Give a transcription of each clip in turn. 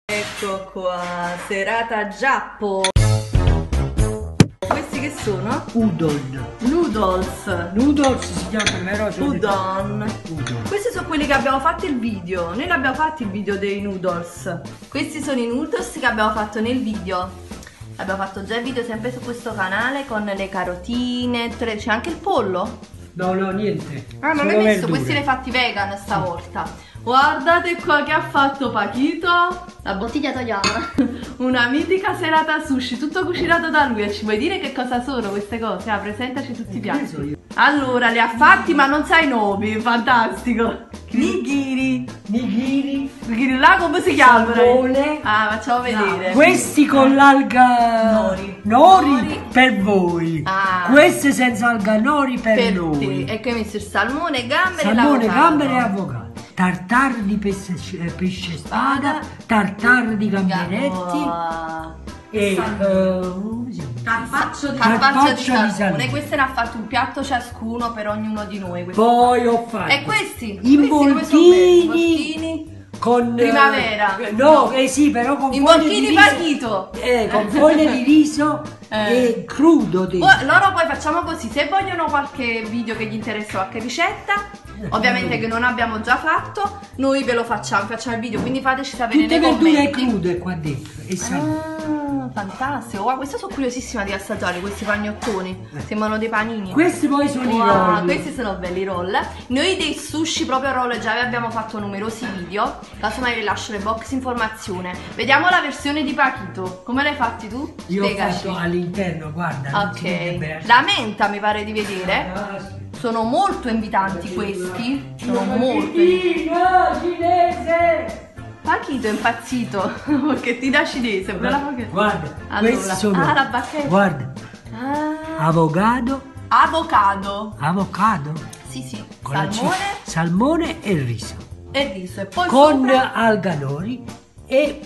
Ecco qua, serata giappo. Questi che sono? Udon. Noodles. Noodles si chiama, vero? Udon. Udon. Questi sono quelli che abbiamo fatto il video. Noi l'abbiamo fatto il video dei noodles. Questi sono i noodles che abbiamo fatto nel video. Abbiamo fatto già il video sempre su questo canale con le carotine. C'è anche il pollo? No, niente. Ah, non l'hai messo? Questi li hai fatti vegan stavolta. Guardate qua che ha fatto Paquito. La bottiglia italiana. Una mitica serata sushi, tutto cucinato da lui. E ci vuoi dire che cosa sono queste cose? Ah, presentaci tutti i piatti. Allora, li ha fatti ma non sai i nomi, fantastico. Nigiri. Nigiri là come si chiamano? Salmone. Ah, facciamo vedere. No. Questi con l'alga nori per voi. Ah. Queste senza alga nori per noi. E che hai messo il salmone, gamberi Salmone, e gamberi e avocado. Tartare di pesce spada, tartare di gamberetti e carpaccio di salmone. Queste ne ha fatto un piatto ciascuno per ognuno di noi. Poi ho fatto e questi involtini con primavera. No, sì, però con involtini Paquito. Con foglie di riso e crudo dentro. Loro poi facciamo così, se vogliono qualche video che gli interessa, qualche ricetta, ovviamente che non abbiamo già fatto, noi ve lo facciamo il video, quindi fateci sapere nei commenti. Tutte verdure crude qua dentro e fantastico. Wow, questa sono curiosissima di assaggiare questi pagnottoni. Sembrano dei panini. Questi poi sono i roll. Questi sono belli roll. Noi dei sushi proprio roll già vi abbiamo fatto numerosi video. Casomai vi lascio le box informazione. Vediamo la versione di Paquito. Come l'hai fatti tu? Io ho fatto all'interno, guarda. Ok. La menta mi pare di vedere. Sono molto invitanti questi. Sono molto cinese! Paquito è impazzito bacchettina cinese. Guarda, allora, questi sono la bacchetta. Guarda, avocado. Sì, salmone e riso. E poi con sopra alga nori e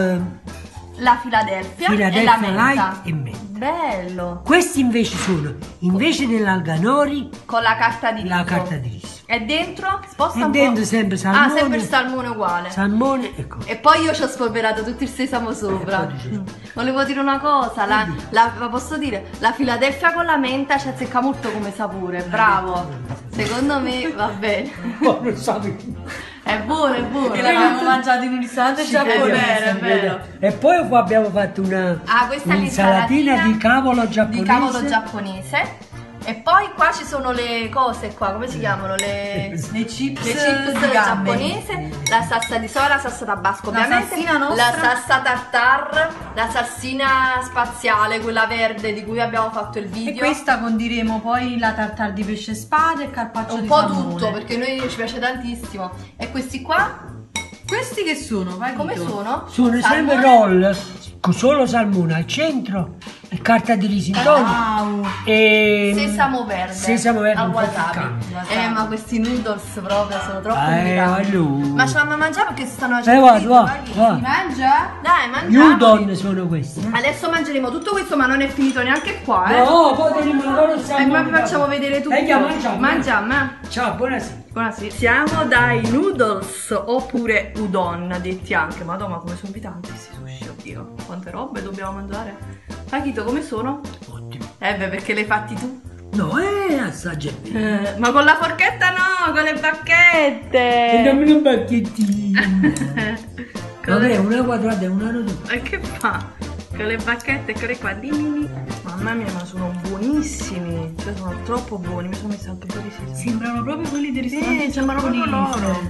la Philadelphia e la menta. Light e menta. Bello. Questi invece sono, invece dell'alga nori, con la carta di riso. La carta di riso. E dentro? Sposta e un dentro po'. sempre salmone. Sempre il salmone uguale. Salmone e cosa. E poi io ci ho spolverato tutto il sesamo sopra. Volevo dire una cosa, la posso dire? La Philadelphia con la menta ci azzecca molto come sapore, bravo. Secondo me va bene. Non so. È buono, è buono. Che l'abbiamo mangiato in un ristorante giapponese, è vero. E poi abbiamo fatto un'insalatina di cavolo giapponese. E poi qua ci sono le cose qua, come si chiamano? Le chips giapponese, la salsa di soia, la salsa tabasco ovviamente, la salsa tartar, la salsina spaziale, quella verde di cui abbiamo fatto il video. E questa condiremo poi la tartar di pesce spada e il carpaccio di salmone. Un po' tutto, perché a noi ci piace tantissimo. E questi qua? Questi che sono? Come sono? Sono sempre roll, con solo salmone al centro, e carta di riso intorno e sesamo verde un po' piccante. Ma questi noodles proprio sono troppo invitanti. Ma ce l'hanno mangiato perché si stanno facendo si mangia? Dai, mangiamo. Gli udon sono questi. Adesso mangeremo tutto questo, ma non è finito neanche qua, No, poi ma vi facciamo vedere tutto. Mangiamo. Ciao, buonasera. Buonasera. Siamo dai noodles oppure udon, detti anche. Madonna, come sono invitanti questi sushi, oddio. Quante robe dobbiamo mangiare. Paquito, come sono? Ottimo. Perché le hai fatti tu? No, assaggia bene. Ma con la forchetta no, con le bacchette. E dammi le bacchettine. Vabbè, una quadrata e una rotonda. E che fa? Con le bacchette, eccole qua. Mamma mia, ma sono buonissimi. Cioè, sono troppo buoni. Mi sono messa anche un po' di sesamo. Sembrano proprio quelli del ristorante. Sembrano proprio loro.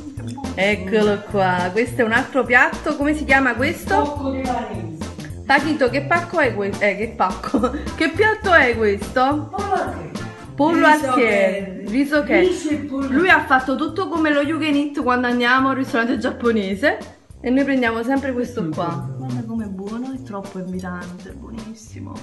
Eccolo qua. Questo è un altro piatto. Come si chiama questo? Tocco di Varese. Paquito, che pacco è questo? Che pacco? Che piatto è questo? Pollo al che? Riso che? Lui ha fatto tutto come lo you can eat quando andiamo al ristorante giapponese. E noi prendiamo sempre questo qua. Guarda com'è buono, è troppo invitante, è buonissimo.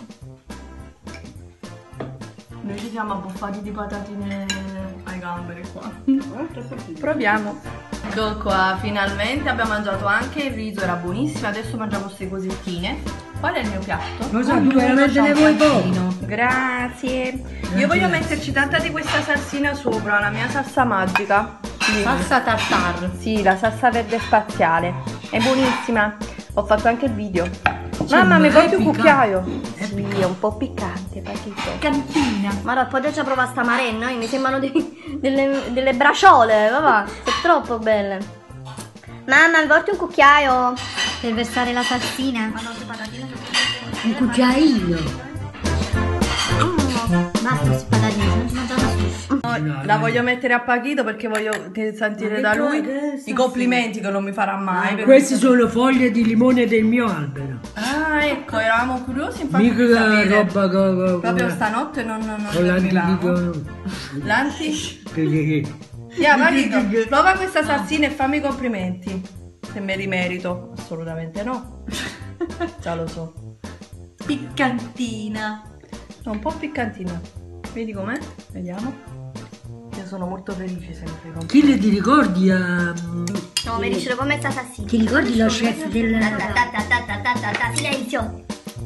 Noi ci siamo abbuffati di patatine ai gamberi qua. Proviamo. Ecco qua, finalmente abbiamo mangiato anche il riso, era buonissimo. Adesso mangiamo queste cosettine. Qual è il mio piatto? Lo so, tu veramente ne vuoi poco. Grazie. Io voglio metterci tanta di questa salsina sopra, la mia salsa magica. Salsa tartar. Sì, la salsa verde spaziale. È buonissima. Ho fatto anche il video. Cioè, Mamma, mi ma porti è un piccante. cucchiaio? È Sì, piccante. è un po' piccante, Pachito. Cantina. Ma poi già provare sta marenna, mi sembrano delle braciole, papà, sono troppo belle. Mamma, mi porti un cucchiaio? Per versare la salsina. Ma non si patatine. Un cucchiaino. Basta questi patatini, se non si mangiano sushi. No, la voglio mettere a Pachito perché voglio sentire da lui i complimenti che non mi farà mai. perché- Queste sono foglie di limone del mio albero. Ah, ecco, eravamo curiosi infatti Mica di sapere. roba Proprio stanotte non con dormivamo. l'antico. L'anti? Che- Yeah, Pachito, prova questa salsina e fammi i complimenti. Se me li merito. Assolutamente no. Già lo so. Piccantina. È un po' piccantina. Vedi com'è? Vediamo. Io sono molto felice sempre con Chi le ti ricordi a... No, mi dice come sta salsina. Ti ricordi lo chef del... Silenzio.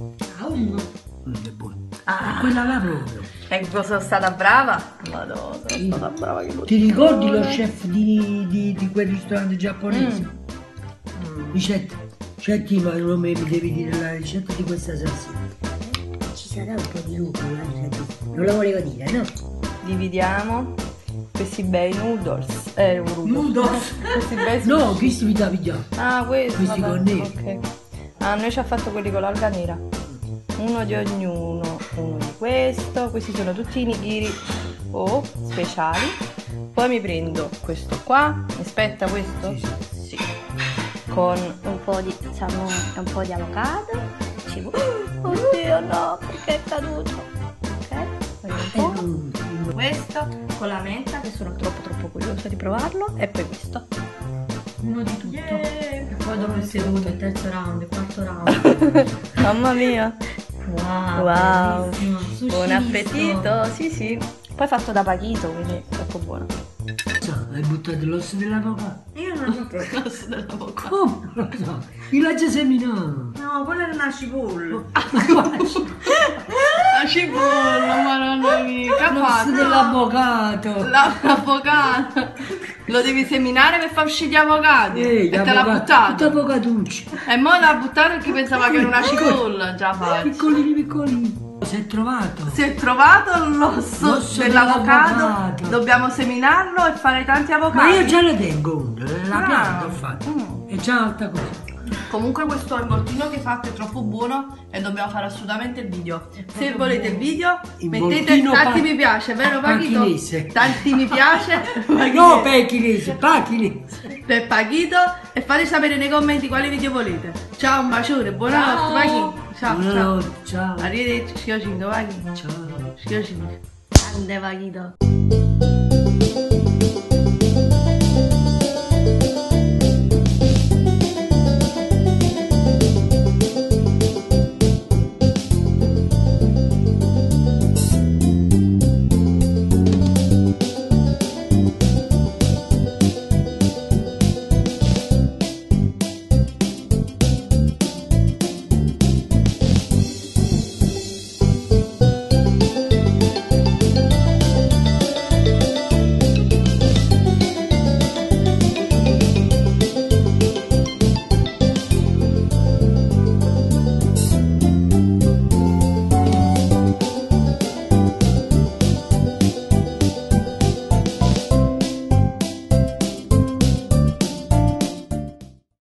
È buono. Quella là proprio. Ecco, sono stata brava. Madonna, sono stata brava che lo Ti ricordi lo chef di quel ristorante giapponese? Ricetta. Senti, ma non mi devi dire la ricetta di questa salsina. Ci sarà un po' di lupo la ricetta. Non la volevo dire, no? Dividiamo questi bei noodles. Noodles. Questi bei No, sushi. chi si vita pigliato? Ah, questi. Questi vabbè, con nero. ok. Ah, noi ci ha fatto quelli con l'alga nera. Uno di ognuno, uno di questo. Questi sono tutti i nigiri speciali. Poi mi prendo questo qua. Aspetta, questo? Sì. Con Un po' di avocado. Oddio no, perché è caduto. Ok, voglio un po'. questo con la menta, che sono troppo curiosa di provarlo. E poi questo. Uno di tutto. Yeah. E poi dopo il seduto, il terzo round, il quarto round. Mamma mia. Wow. Bellissimo. Sushi Buon misto. appetito. Sì, sì. Poi fatto da Pachito, quindi è troppo buono. Hai buttato l'osso dell'avocado? Io non ho preso. L'osso dell'avocado. Come? Non lo so. Il laggio seminato. No, quello era una cipolla. La cipolla, madonna mia. Che ha L'osso fatto? dell'avvocato. L'avocado. Lo devi seminare per far uscire gli avocati. E te l'ha Tutto buttato. avocatucci. E mo l'ha buttato perché pensava che era una cipolla. Già fatto. Piccolini. Si è trovato. Si è trovato l'osso L'osso dell'avocado. dell'avocado. Dobbiamo seminarlo e fare tanti avocati. Ma io già le tengo uno, la Ah. pianta ho fatto. È già alta così. Comunque questo involtino che hai fatto è troppo buono e dobbiamo fare assolutamente il video. Se volete il video mettete Involtino tanti mi piace, vero Pachito? pachinese. Tanti mi piace No, pechinese, pachinese. per Pachito e fate sapere nei commenti quali video volete. Ciao, un bacione, buonanotte Pachito. Ciao, Buonanotte, ciao. ciao. Arrivederci, Schiocinto, Pachito. Ciao. Schiocinto. Grande Pachito.